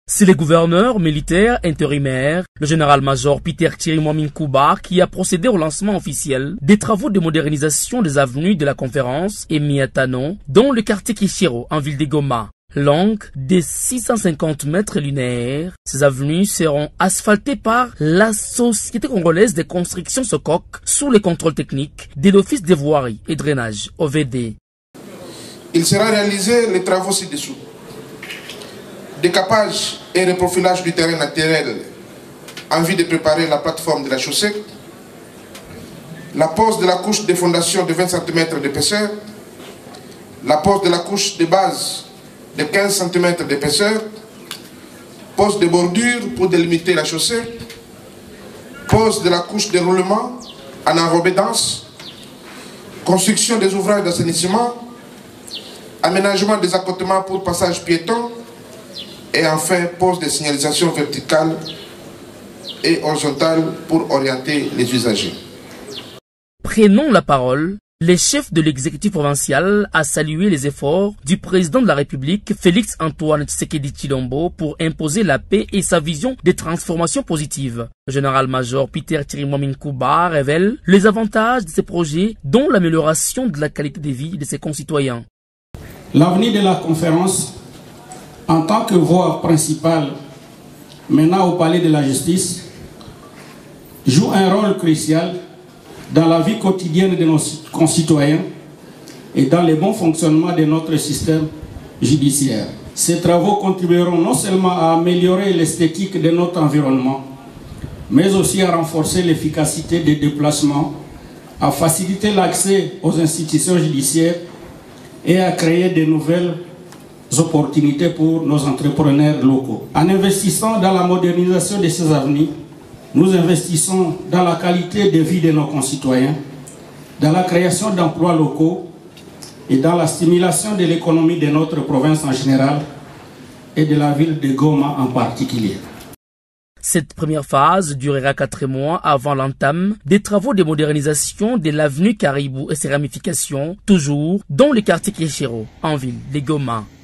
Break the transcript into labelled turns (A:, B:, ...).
A: C'est le gouverneur militaire intérimaire, le général-major Peter Chirimwami Nkuba, qui a procédé au lancement officiel des travaux de modernisation des avenues de la Conférence et Miatano, dans le quartier Kishiro, en ville de Goma. Longue de 650 mètres linéaires, ces avenues seront asphaltées par la Société congolaise de construction Sococ sous le contrôle technique de l'Office des voiries et drainage, OVD.
B: Il sera réalisé les travaux ci-dessous. Décapage et reprofilage du terrain naturel en vue de préparer la plateforme de la chaussée, la pose de la couche de fondation de 20 cm d'épaisseur, la pose de la couche de base de 15 cm d'épaisseur, pose de bordure pour délimiter la chaussée, pose de la couche de roulement en enrobé dense, construction des ouvrages d'assainissement, aménagement des accotements pour passage piéton, et enfin pose des signalisations verticales et horizontales pour orienter les usagers.
A: Prenons la parole. Le chef de l'exécutif provincial a salué les efforts du président de la République, Félix Antoine Tshisekedi Tshilombo, pour imposer la paix et sa vision des transformations positives. Le général-major Peter Chirimwami Nkuba révèle les avantages de ces projets, dont l'amélioration de la qualité de vie de ses concitoyens.
C: L'avenir de la conférence, en tant que voie principale menant au palais de la justice, joue un rôle crucial dans la vie quotidienne de nos concitoyens et dans le bon fonctionnement de notre système judiciaire. Ces travaux contribueront non seulement à améliorer l'esthétique de notre environnement, mais aussi à renforcer l'efficacité des déplacements, à faciliter l'accès aux institutions judiciaires et à créer de nouvelles opportunités pour nos entrepreneurs locaux. En investissant dans la modernisation de ces avenues, nous investissons dans la qualité de vie de nos concitoyens, dans la création d'emplois locaux et dans la stimulation de l'économie de notre province en général et de la ville de Goma en particulier.
A: Cette première phase durera 4 mois avant l'entame des travaux de modernisation de l'avenue Caribou et ses ramifications, toujours dans le quartier Kishiro, en ville de Goma.